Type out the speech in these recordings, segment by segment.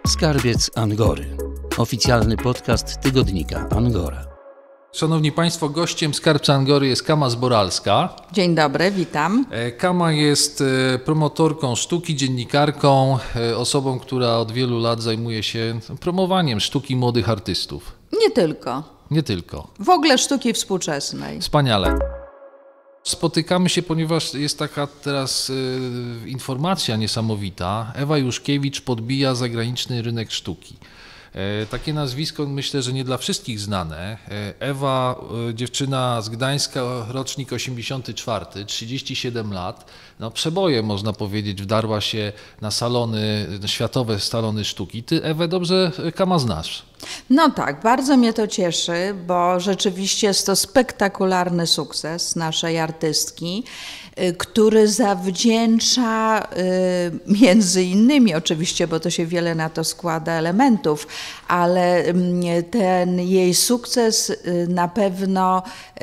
Skarbiec Angory. Oficjalny podcast tygodnika Angora. Szanowni Państwo, gościem Skarbca Angory jest Kama Zboralska. Dzień dobry, witam. Kama jest promotorką sztuki, dziennikarką, osobą, która od wielu lat zajmuje się promowaniem sztuki młodych artystów. Nie tylko. Nie tylko. W ogóle sztuki współczesnej. Wspaniale. Spotykamy się, ponieważ jest taka teraz informacja niesamowita. Ewa Juszkiewicz podbija zagraniczny rynek sztuki. Takie nazwisko myślę, że nie dla wszystkich znane. Ewa, dziewczyna z Gdańska, rocznik 84, 37 lat. No przebojem można powiedzieć, wdarła się na salony, światowe salony sztuki. Ty Ewę dobrze, Kama, znasz? No tak, bardzo mnie to cieszy, bo rzeczywiście jest to spektakularny sukces naszej artystki, który zawdzięcza między innymi oczywiście, bo to się wiele na to składa elementów, ale ten jej sukces na pewno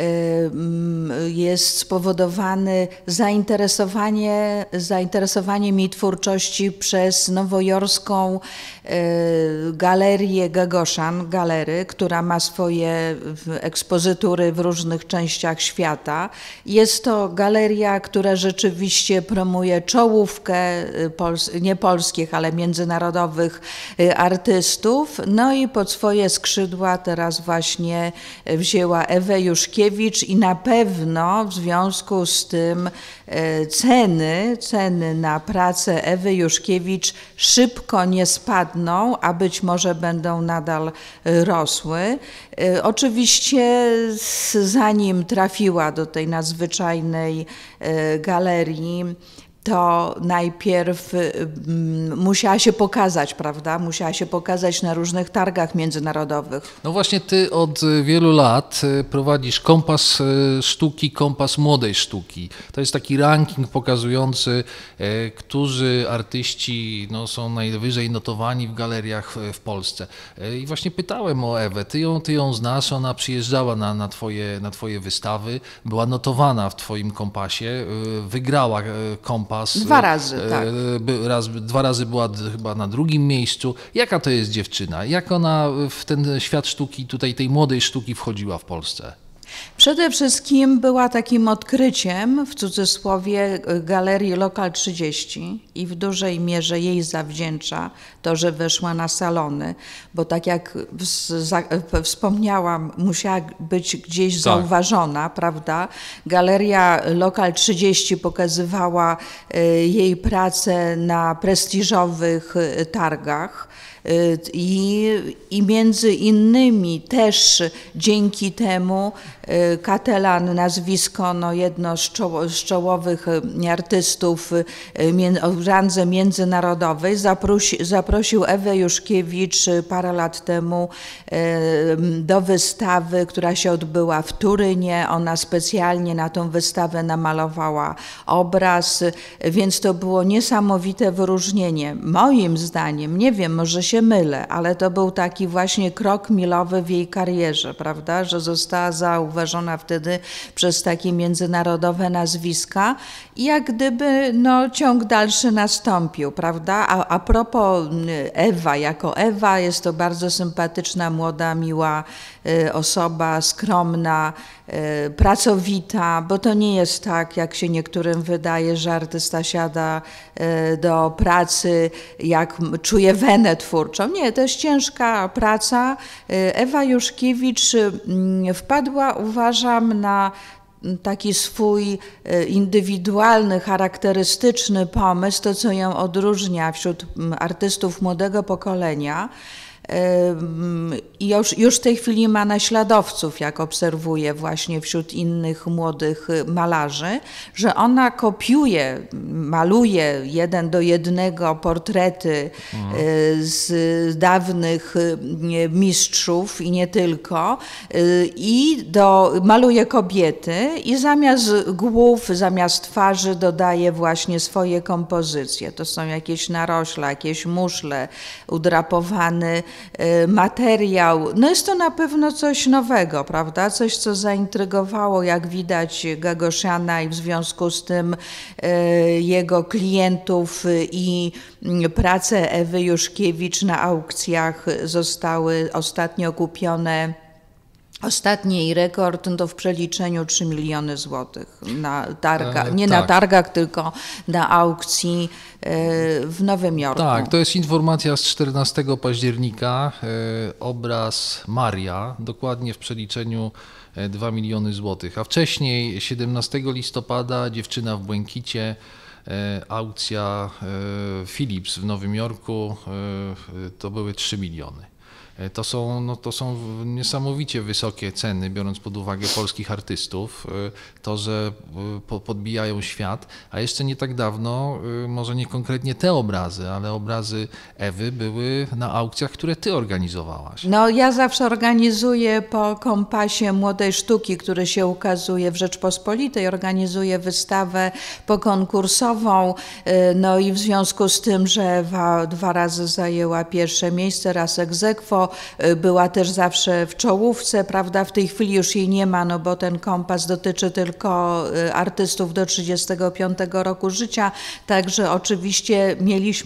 jest spowodowany zainteresowaniem jej twórczości przez nowojorską galerię Gagosian Galery, która ma swoje ekspozytury w różnych częściach świata. Jest to galeria, która rzeczywiście promuje czołówkę nie polskich, ale międzynarodowych artystów. No i pod swoje skrzydła teraz właśnie wzięła Ewę Juszkiewicz i na pewno w związku z tym ceny na pracę Ewy Juszkiewicz szybko nie spadną, a być może będą nadal rosły. Oczywiście zanim trafiła do tej nadzwyczajnej galerii, to najpierw musiała się pokazać, prawda? Musiała się pokazać na różnych targach międzynarodowych. No właśnie ty od wielu lat prowadzisz Kompas Sztuki, Kompas Młodej Sztuki. To jest taki ranking pokazujący, którzy artyści są najwyżej notowani w galeriach w Polsce. I właśnie pytałem o Ewę, ty ją znasz, ona przyjeżdżała na twoje wystawy, była notowana w twoim kompasie, wygrała kompas. 2 razy, tak. 2 razy była chyba na drugim miejscu. Jaka to jest dziewczyna? Jak ona w ten świat sztuki, tutaj tej młodej sztuki wchodziła w Polsce? Przede wszystkim była takim odkryciem, w cudzysłowie, galerii Lokal 30 i w dużej mierze jej zawdzięcza to, że weszła na salony, bo tak jak wspomniałam, musiała być gdzieś zauważona, prawda? Galeria Lokal 30 pokazywała jej pracę na prestiżowych targach. I między innymi też dzięki temu Katelan, nazwisko jedno z czołowych artystów w randze międzynarodowej, zaprosił Ewę Juszkiewicz parę lat temu do wystawy, która się odbyła w Turynie. Ona specjalnie na tą wystawę namalowała obraz, więc to było niesamowite wyróżnienie. Moim zdaniem, nie wiem, może się mylę, ale to był taki właśnie krok milowy w jej karierze, prawda, że została zauważona wtedy przez takie międzynarodowe nazwiska i jak gdyby ciąg dalszy nastąpił, prawda. A propos Ewa, jako Ewa jest to bardzo sympatyczna, młoda, miła osoba, skromna, pracowita, bo to nie jest tak, jak się niektórym wydaje, że artysta siada do pracy, jak czuje wenę twórczą. Nie, to jest ciężka praca. Ewa Juszkiewicz wpadła, uważam, na taki swój indywidualny, charakterystyczny pomysł, to co ją odróżnia wśród artystów młodego pokolenia. I już w tej chwili ma naśladowców, jak obserwuję właśnie wśród innych młodych malarzy, że ona maluje 1 do 1 portrety z dawnych mistrzów i nie tylko, i maluje kobiety i zamiast głów, zamiast twarzy dodaje właśnie swoje kompozycje. To są jakieś narośla, jakieś muszle, udrapowany materiał. No jest to na pewno coś nowego, prawda? Coś, co zaintrygowało, jak widać, Gagosiana i w związku z tym jego klientów i prace Ewy Juszkiewicz na aukcjach zostały ostatnio kupione. Ostatni jej rekord to w przeliczeniu 3 miliony złotych na targach, nie na targach, tylko na aukcji w Nowym Jorku. Tak, to jest informacja z 14 października, obraz Maria, dokładnie w przeliczeniu 2 miliony złotych, a wcześniej 17 listopada Dziewczyna w błękicie, aukcja Philips w Nowym Jorku, to były 3 miliony. To są niesamowicie wysokie ceny, biorąc pod uwagę polskich artystów, to, że podbijają świat, a jeszcze nie tak dawno, może nie konkretnie te obrazy, ale obrazy Ewy były na aukcjach, które ty organizowałaś. No ja zawsze organizuję po Kompasie Młodej Sztuki, który się ukazuje w Rzeczpospolitej, organizuję wystawę pokonkursową, no i w związku z tym, że Ewa 2 razy zajęła pierwsze miejsce, raz ex aequo, była też zawsze w czołówce, prawda? W tej chwili już jej nie ma, no bo ten kompas dotyczy tylko artystów do 35 roku życia, także oczywiście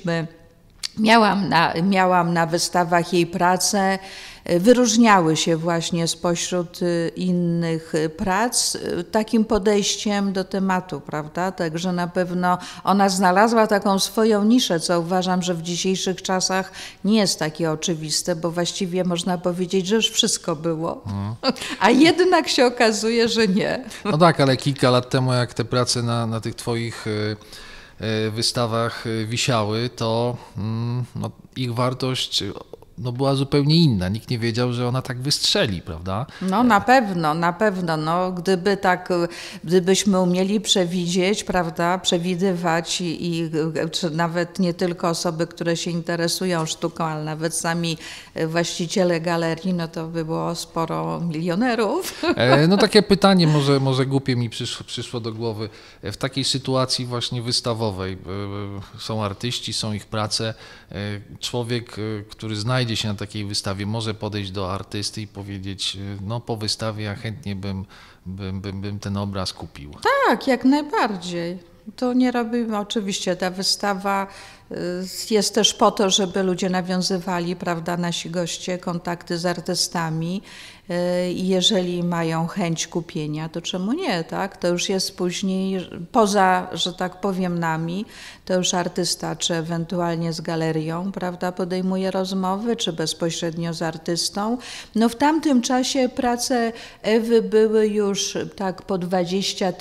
miałam na wystawach jej pracę. Wyróżniały się właśnie spośród innych prac takim podejściem do tematu, prawda? Także na pewno ona znalazła taką swoją niszę, co uważam, że w dzisiejszych czasach nie jest takie oczywiste, bo właściwie można powiedzieć, że już wszystko było, a jednak się okazuje, że nie. No tak, ale kilka lat temu, jak te prace na tych twoich wystawach wisiały, to ich wartość była zupełnie inna. Nikt nie wiedział, że ona tak wystrzeli, prawda? No na pewno. No, gdybyśmy umieli przewidzieć, prawda, przewidywać i czy nawet nie tylko osoby, które się interesują sztuką, ale nawet sami właściciele galerii, no to by było sporo milionerów. No takie pytanie może głupie mi przyszło do głowy. W takiej sytuacji właśnie wystawowej są artyści, są ich prace. Człowiek, który znajdzie się na takiej wystawie, może podejść do artysty i powiedzieć, no po wystawie ja chętnie bym ten obraz kupił. Tak, jak najbardziej. To nie robimy, oczywiście ta wystawa jest też po to, żeby ludzie nawiązywali, prawda, nasi goście, kontakty z artystami i jeżeli mają chęć kupienia, to czemu nie, tak? To już jest później, poza, że tak powiem, nami, to już artysta, czy ewentualnie z galerią, prawda, podejmuje rozmowy, czy bezpośrednio z artystą. No w tamtym czasie prace Ewy były już tak po 20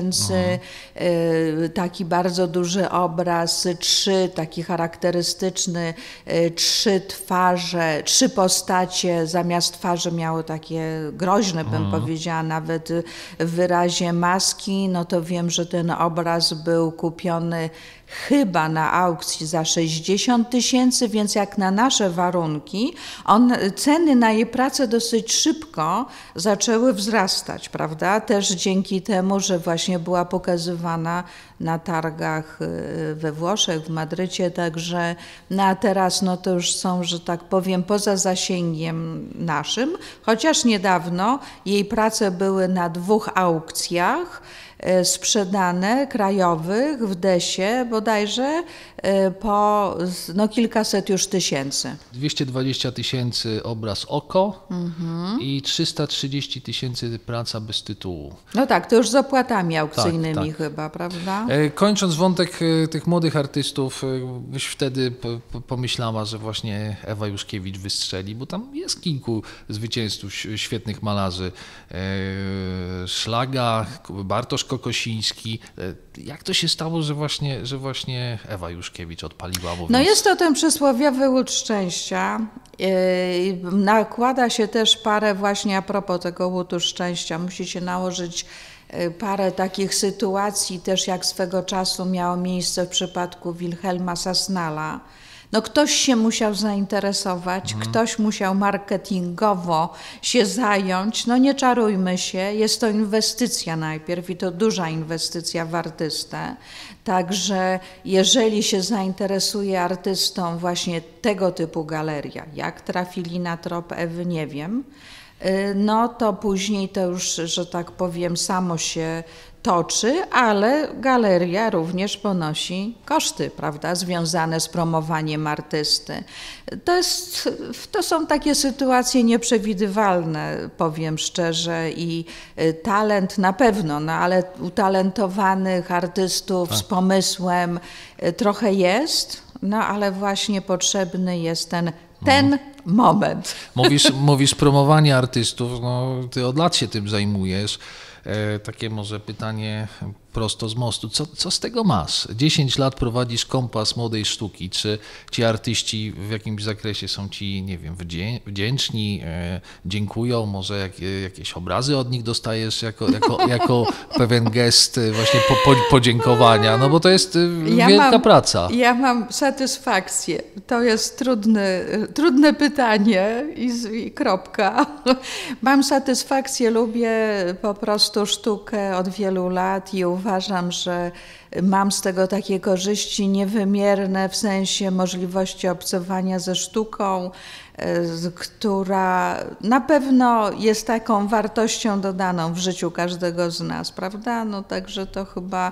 000, taki bardzo duży obraz, 3, taki charakterystyczny, 3 twarze, 3 postacie, zamiast twarzy miało takie groźne, bym powiedziała, nawet w wyrazie maski, no to wiem, że ten obraz był kupiony chyba na aukcji za 60 000, więc jak na nasze warunki, ceny na jej pracę dosyć szybko zaczęły wzrastać, prawda? Też dzięki temu, że właśnie była pokazywana na targach we Włoszech, w Madrycie, także a teraz no to już są, że tak powiem, poza zasięgiem naszym, chociaż niedawno jej prace były na 2 aukcjach sprzedane, krajowych, w Desie bodajże, po kilkaset już tysięcy. 220 000 obraz Oko i 330 000 praca bez tytułu. No tak, to już z opłatami aukcyjnymi chyba, prawda? Kończąc wątek tych młodych artystów, byś wtedy pomyślała, że właśnie Ewa Juszkiewicz wystrzeli, bo tam jest kilku zwycięzców, świetnych malarzy. Szlaga, Bartosz Kokosiński. Jak to się stało, że właśnie Ewa Juszkiewicz odpaliła? No jest to ten przysłowiowy łód szczęścia. Nakłada się też parę właśnie a propos tego łudu szczęścia. Musi się nałożyć parę takich sytuacji, też jak swego czasu miało miejsce w przypadku Wilhelma Sasnala. No ktoś się musiał zainteresować, ktoś musiał marketingowo się zająć. No nie czarujmy się, jest to inwestycja najpierw i to duża inwestycja w artystę. Także jeżeli się zainteresuje artystą właśnie tego typu galeria, jak trafili na trop Ewy, nie wiem, no to później to już, że tak powiem, samo się toczy, ale galeria również ponosi koszty, prawda, związane z promowaniem artysty. To są takie sytuacje nieprzewidywalne, powiem szczerze, i talent na pewno, no ale utalentowanych artystów z pomysłem trochę jest, no ale właśnie potrzebny jest ten moment. Mówisz promowanie artystów, no ty od lat się tym zajmujesz. Takie może pytanie prosto z mostu. Co z tego masz? 10 lat prowadzisz Kompas Młodej Sztuki. Czy ci artyści w jakimś zakresie są ci, nie wiem, wdzięczni, dziękują? Może jakieś obrazy od nich dostajesz jako pewien gest właśnie podziękowania? No bo to jest wielka praca. Ja mam satysfakcję. To jest trudne pytanie i kropka. Mam satysfakcję, lubię po prostu sztukę od wielu lat i uważam, że mam z tego takie korzyści niewymierne w sensie możliwości obcowania ze sztuką, która na pewno jest taką wartością dodaną w życiu każdego z nas, prawda? No także to chyba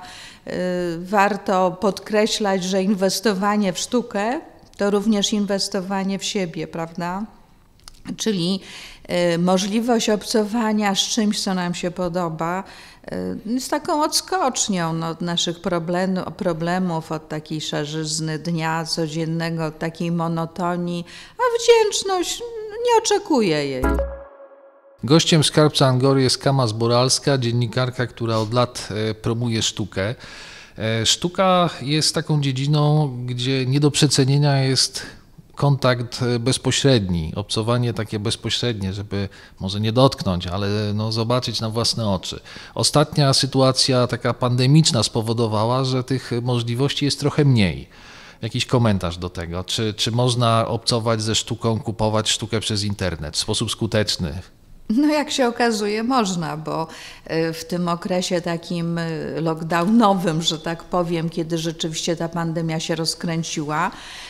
warto podkreślać, że inwestowanie w sztukę to również inwestowanie w siebie, prawda? Czyli możliwość obcowania z czymś, co nam się podoba, jest taką odskocznią od naszych problemów, od takiej szarzyzny dnia codziennego, od takiej monotonii, a wdzięczność nie oczekuje jej. Gościem Skarbca Angory jest Kama Zboralska, dziennikarka, która od lat promuje sztukę. Sztuka jest taką dziedziną, gdzie nie do przecenienia jest kontakt bezpośredni, obcowanie takie bezpośrednie, żeby może nie dotknąć, ale no zobaczyć na własne oczy. Ostatnia sytuacja taka pandemiczna spowodowała, że tych możliwości jest trochę mniej. Jakiś komentarz do tego? Czy można obcować ze sztuką, kupować sztukę przez internet w sposób skuteczny? No jak się okazuje można, bo w tym okresie takim lockdownowym, że tak powiem, kiedy rzeczywiście ta pandemia się rozkręciła,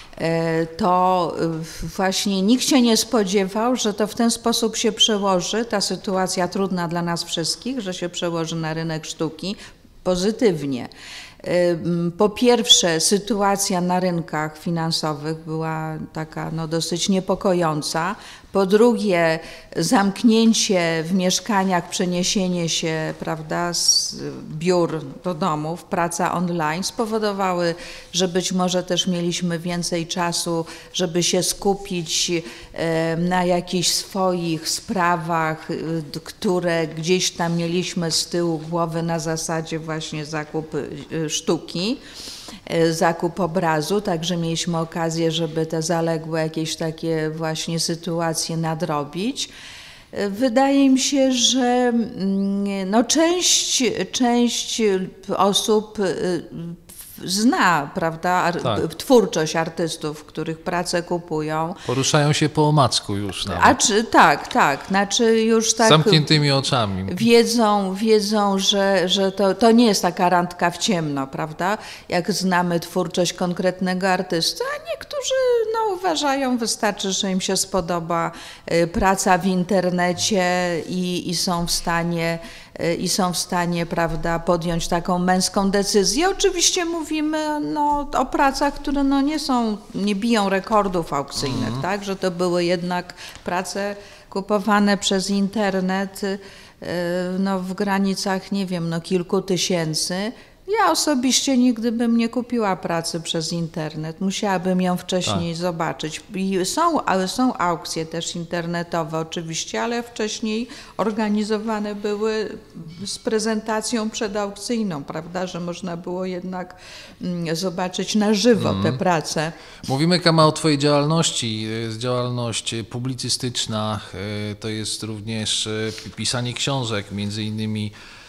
to właśnie nikt się nie spodziewał, że to w ten sposób się przełoży, ta sytuacja trudna dla nas wszystkich, że się przełoży na rynek sztuki pozytywnie. Po pierwsze, sytuacja na rynkach finansowych była taka dosyć niepokojąca. Po drugie, zamknięcie w mieszkaniach, przeniesienie się, prawda, z biur do domów, praca online spowodowały, że być może też mieliśmy więcej czasu, żeby się skupić na jakichś swoich sprawach, które gdzieś tam mieliśmy z tyłu głowy na zasadzie właśnie zakup sztuki, zakup obrazu, także mieliśmy okazję, żeby te zaległe jakieś takie właśnie sytuacje nadrobić. Wydaje mi się, że część osób zna, prawda, tak, twórczość artystów, których pracę kupują. Poruszają się po omacku już nawet. Tak, znaczy już tak zamkniętymi oczami. Wiedzą, że to nie jest taka randka w ciemno, prawda, jak znamy twórczość konkretnego artysty, a niektórzy uważają, wystarczy, że im się spodoba praca w internecie i są w stanie, prawda, podjąć taką męską decyzję. Oczywiście mówimy o pracach, które nie biją rekordów aukcyjnych, tak, że to były jednak prace kupowane przez internet w granicach, nie wiem, kilku tysięcy. Ja osobiście nigdy bym nie kupiła pracy przez internet. Musiałabym ją wcześniej zobaczyć. I są aukcje też internetowe oczywiście, ale wcześniej organizowane były z prezentacją przedaukcyjną, prawda, że można było jednak zobaczyć na żywo te prace. Mówimy, Kama, o twojej działalności. Działalność publicystyczna, to jest również pisanie książek, między innymi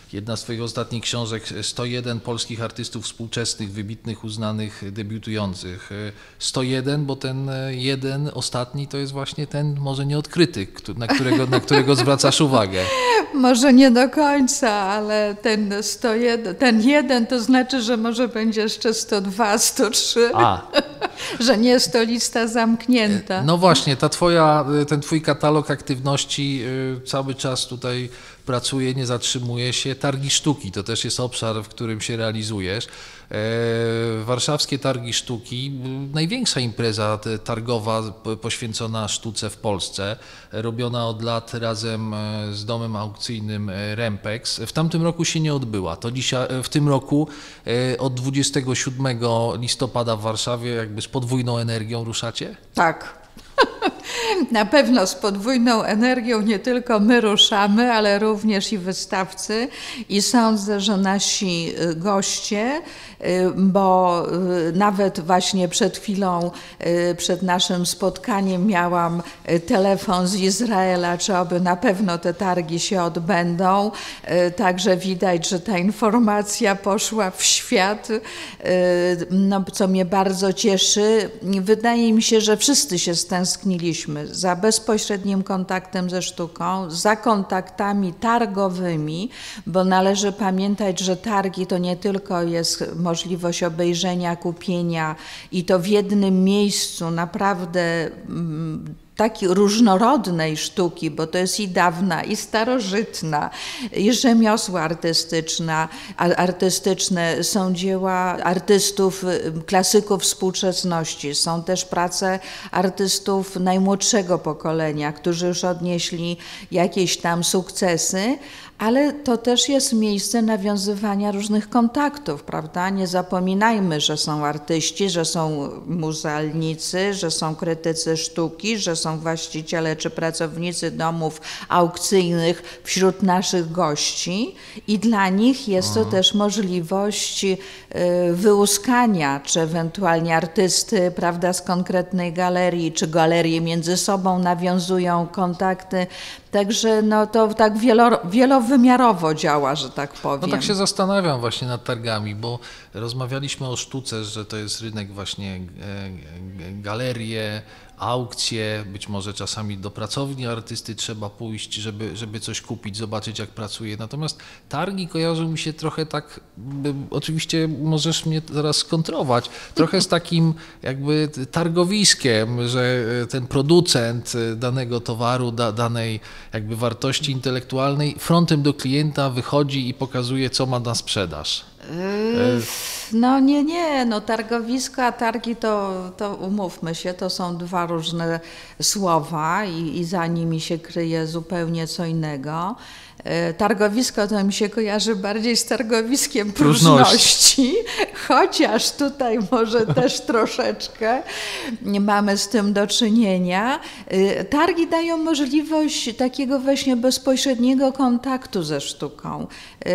jedna z Twoich ostatnich książek, 101 polskich artystów współczesnych, wybitnych, uznanych, debiutujących. 101, bo ten jeden ostatni to jest właśnie ten może nieodkryty, na którego zwracasz uwagę. Może nie do końca, ale ten 101, ten jeden to znaczy, że może będzie jeszcze 102, 103, że nie jest to lista zamknięta. No właśnie, ten Twój katalog aktywności cały czas tutaj pracuje, nie zatrzymuje się. Targi Sztuki to też jest obszar, w którym się realizujesz. Warszawskie Targi Sztuki, największa impreza targowa poświęcona sztuce w Polsce, robiona od lat razem z domem aukcyjnym Rempex. W tamtym roku się nie odbyła. To dzisiaj, w tym roku od 27 listopada w Warszawie jakby z podwójną energią ruszacie? Tak. Na pewno z podwójną energią nie tylko my ruszamy, ale również i wystawcy i sądzę, że nasi goście, bo nawet właśnie przed chwilą, przed naszym spotkaniem miałam telefon z Izraela, czy oby na pewno te targi się odbędą, także widać, że ta informacja poszła w świat, no, co mnie bardzo cieszy. Wydaje mi się, że wszyscy się stęskniliśmy za bezpośrednim kontaktem ze sztuką, za kontaktami targowymi, bo należy pamiętać, że targi to nie tylko jest możliwość obejrzenia, kupienia i to w jednym miejscu naprawdę takiej różnorodnej sztuki, bo to jest i dawna, i starożytna, i rzemiosła artystyczne, są dzieła artystów, klasyków współczesności, są też prace artystów najmłodszego pokolenia, którzy już odnieśli jakieś tam sukcesy, ale to też jest miejsce nawiązywania różnych kontaktów, prawda? Nie zapominajmy, że są artyści, że są muzealnicy, że są krytycy sztuki, że są właściciele czy pracownicy domów aukcyjnych wśród naszych gości i dla nich jest to też możliwość wyłuskania, czy ewentualnie artysty, prawda, z konkretnej galerii, czy galerie między sobą nawiązują kontakty. Także no, to tak wielowymiarowo działa, że tak powiem. No tak się zastanawiam właśnie nad targami, bo rozmawialiśmy o sztuce, że to jest rynek właśnie galerie, aukcje, być może czasami do pracowni artysty trzeba pójść, żeby coś kupić, zobaczyć jak pracuje. Natomiast targi kojarzą mi się trochę tak, oczywiście możesz mnie zaraz skontrować, trochę z takim jakby targowiskiem, że ten producent danego towaru, danej jakby wartości intelektualnej frontem do klienta wychodzi i pokazuje, co ma na sprzedaż. No nie, no targowisko, a targi to umówmy się, to są dwa różne słowa i za nimi się kryje zupełnie co innego. Targowisko to mi się kojarzy bardziej z targowiskiem próżności, chociaż tutaj może też troszeczkę mamy z tym do czynienia. Targi dają możliwość takiego właśnie bezpośredniego kontaktu ze sztuką.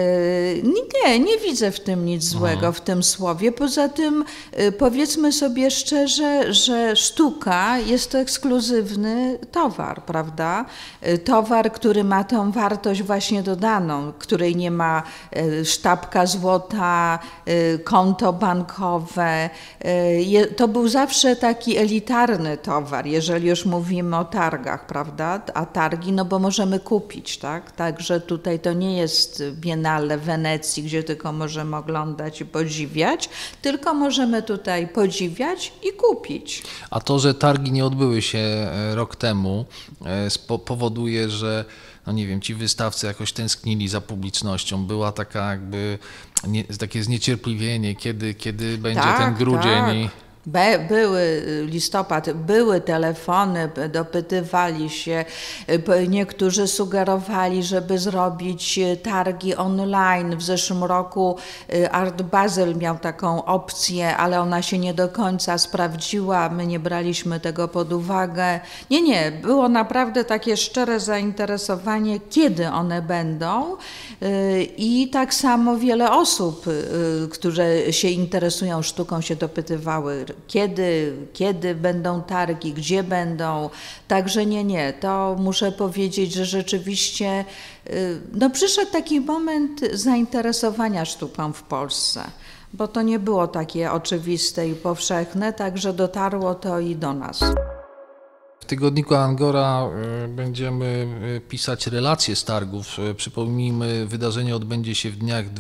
Nie widzę w tym nic złego, w tym słowie. Poza tym powiedzmy sobie szczerze, że sztuka jest to ekskluzywny towar, prawda? Towar, który ma tą wartość właśnie dodaną, której nie ma sztabka złota, konto bankowe. To był zawsze taki elitarny towar, jeżeli już mówimy o targach, prawda? A targi, no bo możemy kupić, tak? Także tutaj to nie jest Biennale w Wenecji, gdzie tylko możemy oglądać i podziwiać, tylko możemy tutaj podziwiać i kupić. A to, że targi nie odbyły się rok temu, powoduje, że no nie wiem, ci wystawcy jakoś tęsknili za publicznością. Była taka jakby takie zniecierpliwienie, kiedy będzie ten grudzień. Tak. Były listopad, były telefony, dopytywali się, niektórzy sugerowali, żeby zrobić targi online. W zeszłym roku Art Basel miał taką opcję, ale ona się nie do końca sprawdziła, my nie braliśmy tego pod uwagę. Nie, było naprawdę takie szczere zainteresowanie, kiedy one będą i tak samo wiele osób, które się interesują sztuką, się dopytywały, kiedy będą targi, gdzie będą. Także nie. To muszę powiedzieć, że rzeczywiście przyszedł taki moment zainteresowania sztuką w Polsce, bo to nie było takie oczywiste i powszechne, także dotarło to i do nas. W tygodniku Angora będziemy pisać relacje z targów. Przypomnijmy, wydarzenie odbędzie się w dniach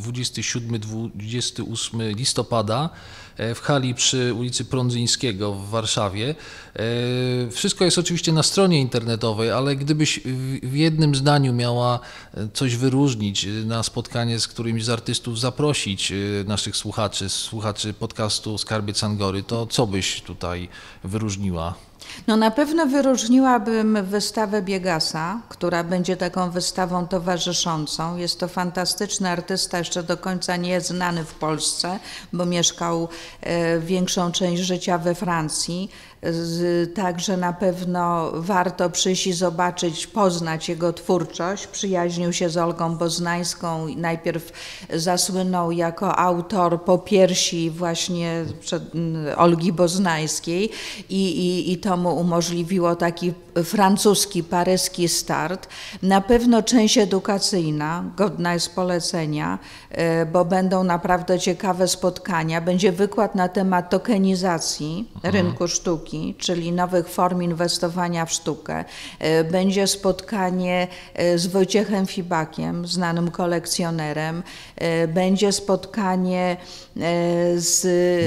27-28 listopada w hali przy ulicy Prądzyńskiego w Warszawie. Wszystko jest oczywiście na stronie internetowej, ale gdybyś w jednym zdaniu miała coś wyróżnić, na spotkanie z którymś z artystów zaprosić naszych słuchaczy podcastu Skarbiec Angory, to co byś tutaj wyróżniła? Na pewno wyróżniłabym wystawę Biegasa, która będzie taką wystawą towarzyszącą. Jest to fantastyczny artysta, jeszcze do końca nie jest znany w Polsce, bo mieszkał większą część życia we Francji. Także na pewno warto przyjść i zobaczyć, poznać jego twórczość. Przyjaźnił się z Olgą Boznańską i najpierw zasłynął jako autor popiersi właśnie Olgi Boznańskiej i to mu umożliwiło taki francuski, paryski start. Na pewno część edukacyjna, godna jest polecenia, bo będą naprawdę ciekawe spotkania. Będzie wykład na temat tokenizacji rynku sztuki, czyli nowych form inwestowania w sztukę. Będzie spotkanie z Wojciechem Fibakiem, znanym kolekcjonerem. Będzie spotkanie z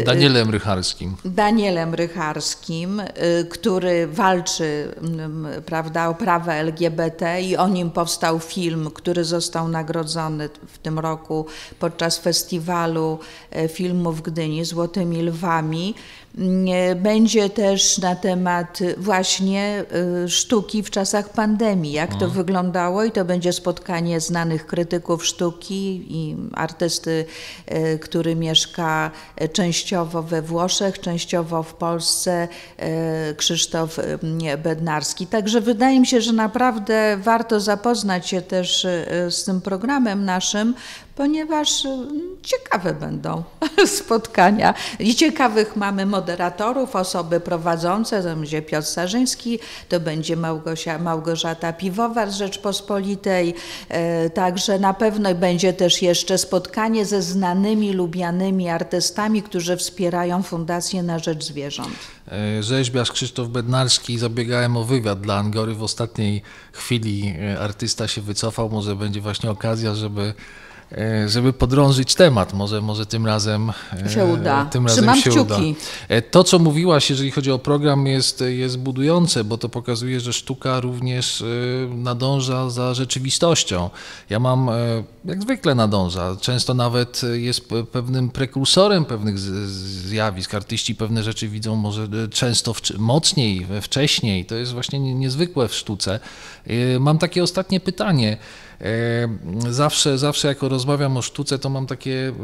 Danielem Rycharskim, który walczy, prawda, o prawa LGBT i o nim powstał film, który został nagrodzony w tym roku podczas festiwalu filmu w Gdyni Złotymi Lwami. Będzie też na temat właśnie sztuki w czasach pandemii, jak to wyglądało, i to będzie spotkanie znanych krytyków sztuki i artysty, który mieszka częściowo we Włoszech, częściowo w Polsce, Krzysztof Bednarski. Także wydaje mi się, że naprawdę warto zapoznać się też z tym programem naszym, ponieważ ciekawe będą spotkania i ciekawych mamy moderatorów, osoby prowadzące, to będzie Piotr Sarzyński, to będzie Małgorzata Piwowar z Rzeczpospolitej, także na pewno będzie też jeszcze spotkanie ze znanymi, lubianymi artystami, którzy wspierają Fundację na Rzecz Zwierząt. Rzeźbiarz Krzysztof Bednarski, zabiegałem o wywiad dla Angory, w ostatniej chwili artysta się wycofał, może będzie właśnie okazja, żeby podrążyć temat. Może tym razem się uda. Trzymam kciuki. To, co mówiłaś, jeżeli chodzi o program, jest budujące, bo to pokazuje, że sztuka również nadąża za rzeczywistością. Ja mam, jak zwykle nadąża, często nawet jest pewnym prekursorem pewnych zjawisk. Artyści pewne rzeczy widzą może często mocniej, wcześniej. To jest właśnie niezwykłe w sztuce. Mam takie ostatnie pytanie. Zawsze jak rozmawiam o sztuce, to mam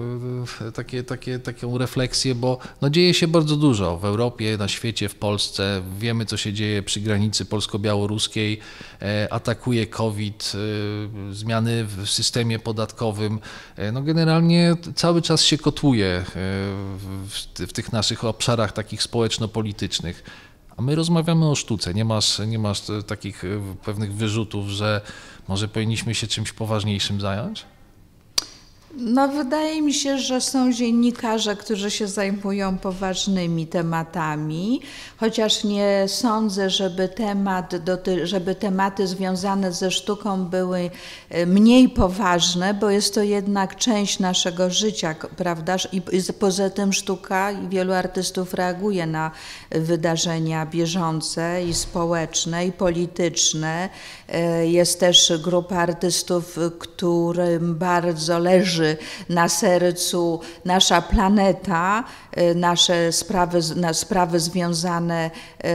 taką refleksję, bo dzieje się bardzo dużo w Europie, na świecie, w Polsce. Wiemy, co się dzieje przy granicy polsko-białoruskiej. Atakuje COVID, zmiany w systemie podatkowym. Generalnie cały czas się kotłuje w tych naszych obszarach takich społeczno-politycznych. A my rozmawiamy o sztuce. Nie masz takich pewnych wyrzutów, że może powinniśmy się czymś poważniejszym zająć? Wydaje mi się, że są dziennikarze, którzy się zajmują poważnymi tematami, chociaż nie sądzę, żeby tematy związane ze sztuką były mniej poważne, bo jest to jednak część naszego życia, prawda? I poza tym sztuka i wielu artystów reaguje na wydarzenia bieżące i społeczne, i polityczne. Jest też grupa artystów, którym bardzo leży na sercu nasza planeta, nasze sprawy związane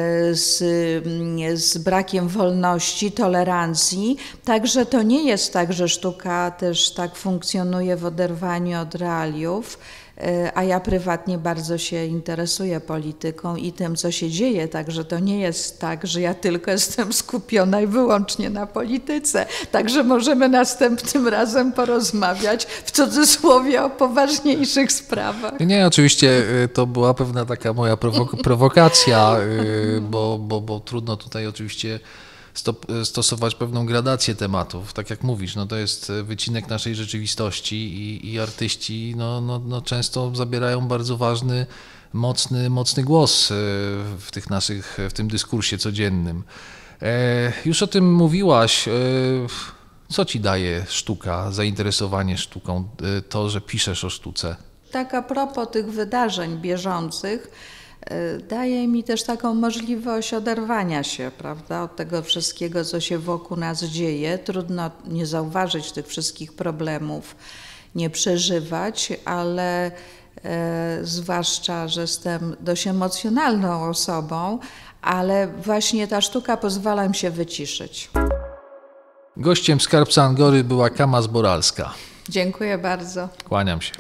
z brakiem wolności, tolerancji. Także to nie jest tak, że sztuka też tak funkcjonuje w oderwaniu od realiów. a ja prywatnie bardzo się interesuję polityką i tym, co się dzieje, także to nie jest tak, że ja tylko jestem skupiona i wyłącznie na polityce. Także możemy następnym razem porozmawiać w cudzysłowie o poważniejszych sprawach. Nie, oczywiście to była pewna taka moja prowokacja, bo trudno tutaj oczywiście stosować pewną gradację tematów. Tak jak mówisz, no to jest wycinek naszej rzeczywistości i artyści no często zabierają bardzo ważny, mocny głos w tym dyskursie codziennym. Już o tym mówiłaś. Co ci daje sztuka, zainteresowanie sztuką, to, że piszesz o sztuce? Tak a propos tych wydarzeń bieżących, daje mi też taką możliwość oderwania się, prawda, od tego wszystkiego, co się wokół nas dzieje. Trudno nie zauważyć tych wszystkich problemów, nie przeżywać, ale zwłaszcza, że jestem dość emocjonalną osobą, ale właśnie ta sztuka pozwala mi się wyciszyć. Gościem Skarbca Angory była Kama Zboralska. Dziękuję bardzo. Kłaniam się.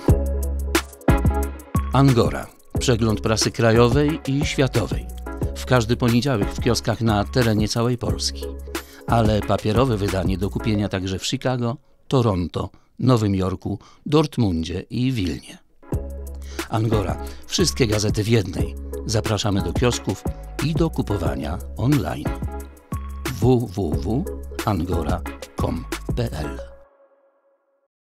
Angora. Przegląd prasy krajowej i światowej. W każdy poniedziałek w kioskach na terenie całej Polski. Ale papierowe wydanie do kupienia także w Chicago, Toronto, Nowym Jorku, Dortmundzie i Wilnie. Angora. Wszystkie gazety w jednej. Zapraszamy do kiosków i do kupowania online. www.angora.com.pl